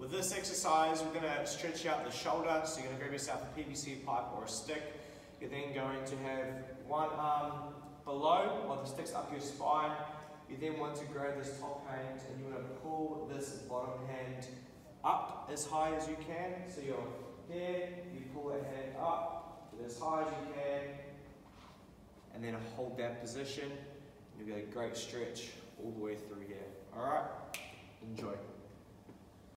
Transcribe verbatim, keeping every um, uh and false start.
With this exercise, we're going to stretch out the shoulder, so you're going to grab yourself a P V C pipe or a stick. You're then going to have one arm below while the stick's up your spine. You then want to grab this top hand and you want to pull this bottom hand up as high as you can. So you're here, you pull that hand up as high as you can, and then hold that position. You'll get a great stretch all the way through here. Alright, enjoy.